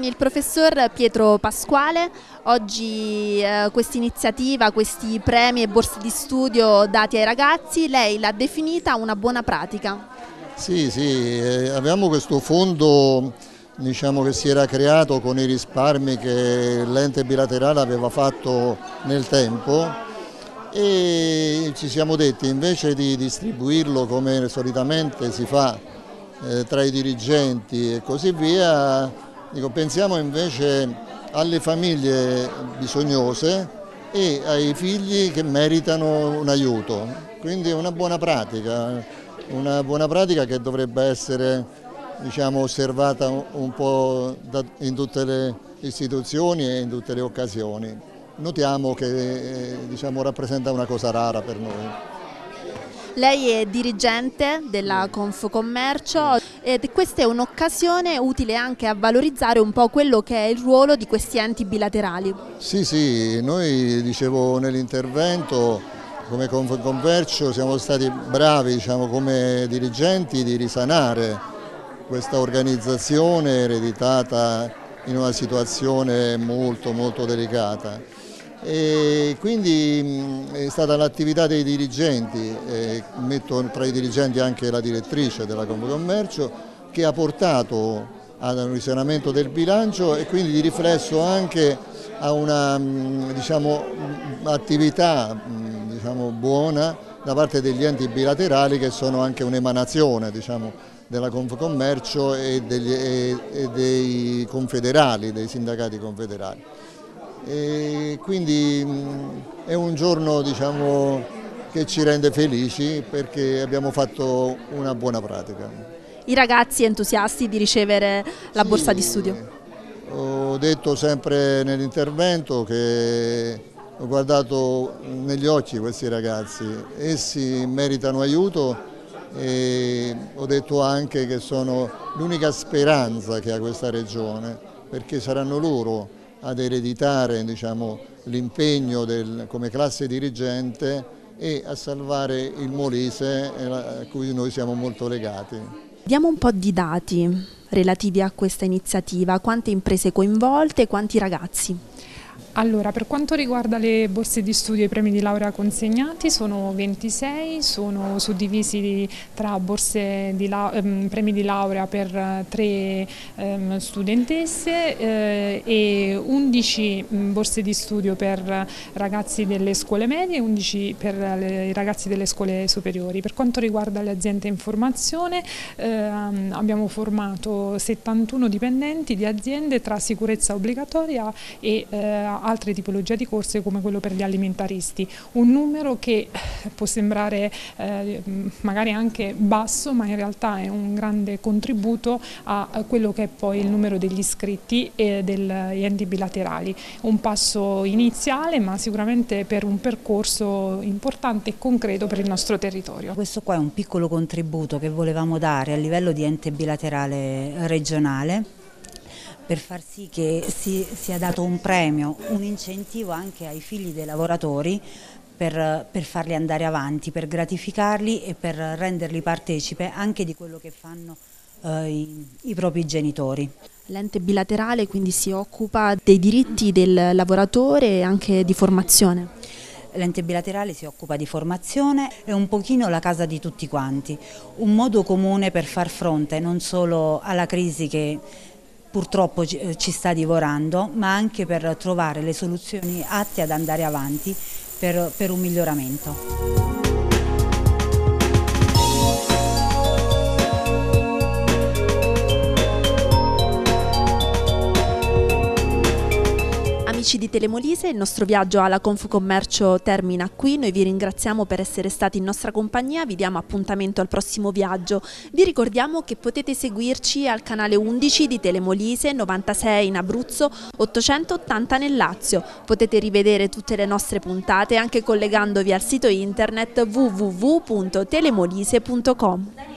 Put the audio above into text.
con il professor Pietro Pasquale. Oggi questa iniziativa, questi premi e borse di studio dati ai ragazzi, lei l'ha definita una buona pratica. Sì, avevamo questo fondo, diciamo, che si era creato con i risparmi che l'ente bilaterale aveva fatto nel tempo e ci siamo detti, invece di distribuirlo come solitamente si fa tra i dirigenti e così via, pensiamo invece alle famiglie bisognose e ai figli che meritano un aiuto. Quindi è una buona pratica che dovrebbe essere, diciamo, osservata un po' in tutte le istituzioni e in tutte le occasioni. Notiamo che, diciamo, rappresenta una cosa rara per noi. Lei è dirigente della Confcommercio ed questa è un'occasione utile anche a valorizzare un po' quello che è il ruolo di questi enti bilaterali. Sì, noi, dicevo nell'intervento, come Confcommercio siamo stati bravi, diciamo, come dirigenti di risanare questa organizzazione ereditata in una situazione molto delicata. E quindi è stata l'attività dei dirigenti, metto tra i dirigenti anche la direttrice della Confcommercio, che ha portato ad un risanamento del bilancio e quindi di riflesso anche a una, diciamo, attività, diciamo, buona da parte degli enti bilaterali, che sono anche un'emanazione, diciamo, della Confcommercio e dei confederali, dei sindacati confederali. E quindi è un giorno, diciamo, che ci rende felici perché abbiamo fatto una buona pratica. I ragazzi entusiasti di ricevere la borsa di studio? Ho detto sempre nell'intervento che ho guardato negli occhi questi ragazzi, essi meritano aiuto e ho detto anche che sono l'unica speranza che ha questa regione, perché saranno loro ad ereditare, diciamo, l'impegno come classe dirigente e a salvare il Molise, a cui noi siamo molto legati. Diamo un po' di dati relativi a questa iniziativa: quante imprese coinvolte, quanti ragazzi? Allora, per quanto riguarda le borse di studio e i premi di laurea consegnati, sono 26, sono suddivisi tra premi di laurea per 3 studentesse e 11 borse di studio per ragazzi delle scuole medie e 11 per i ragazzi delle scuole superiori. Per quanto riguarda le aziende in formazione, abbiamo formato 71 dipendenti di aziende tra sicurezza obbligatoria e altre tipologie di corsi come quello per gli alimentaristi, un numero che può sembrare magari anche basso, ma in realtà è un grande contributo a quello che è poi il numero degli iscritti e degli enti bilaterali. Un passo iniziale, ma sicuramente per un percorso importante e concreto per il nostro territorio. Questo qua è un piccolo contributo che volevamo dare a livello di ente bilaterale regionale, per far sì che sia dato un premio, un incentivo anche ai figli dei lavoratori per farli andare avanti, per gratificarli e per renderli partecipe anche di quello che fanno i propri genitori. L'ente bilaterale quindi si occupa dei diritti del lavoratore e anche di formazione. L'ente bilaterale si occupa di formazione, è un pochino la casa di tutti quanti, un modo comune per far fronte non solo alla crisi che purtroppo ci sta divorando, ma anche per trovare le soluzioni atte ad andare avanti per un miglioramento. Amici di Telemolise, il nostro viaggio alla Confcommercio termina qui. Noi vi ringraziamo per essere stati in nostra compagnia, vi diamo appuntamento al prossimo viaggio. Vi ricordiamo che potete seguirci al canale 11 di Telemolise, 96 in Abruzzo, 880 nel Lazio. Potete rivedere tutte le nostre puntate anche collegandovi al sito internet www.telemolise.com.